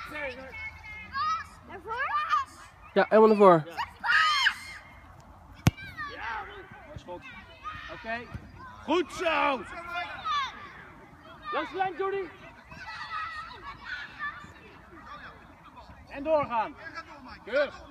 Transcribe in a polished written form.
Naar voren? Ja, helemaal naar voren. Ja, mooi schot. Oké. Goed zo! Langs de lijn, Jordi. En doorgaan. Keurig.